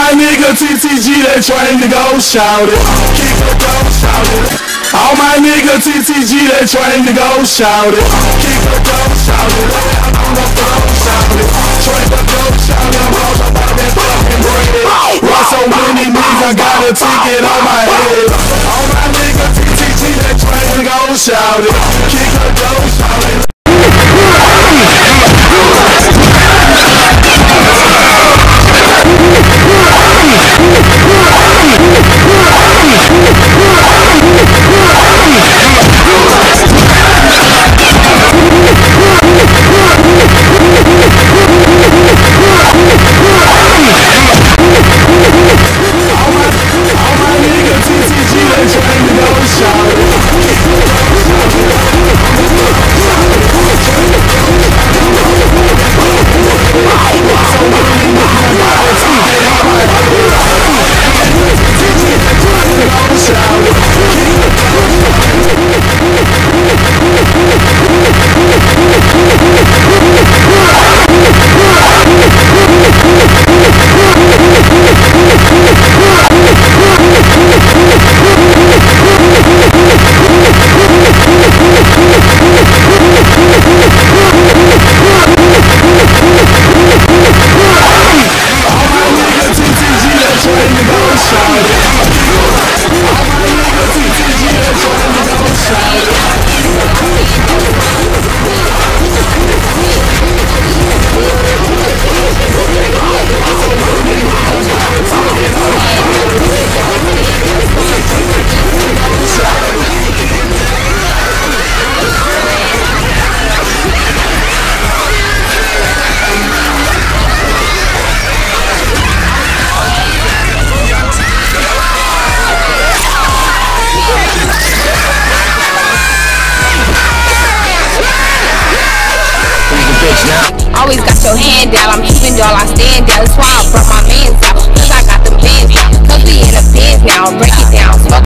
my nigga TTG, they train to go shout it. Keep it go shout it. All my nigga TTG, they train to go shout it. Keep it go shout it. I'm the flow shout it. Train to go shout it. I'm all about that fucking bread. Run so many niggas, I got a ticket on my head. All my nigga TTG, they train to go shout it. Keep it go shout it. Always got your hand down, I'm keeping y'all, I stand down. That's why I brought my mans out, cause I got them bands out. Cause we in the bands now, break it down.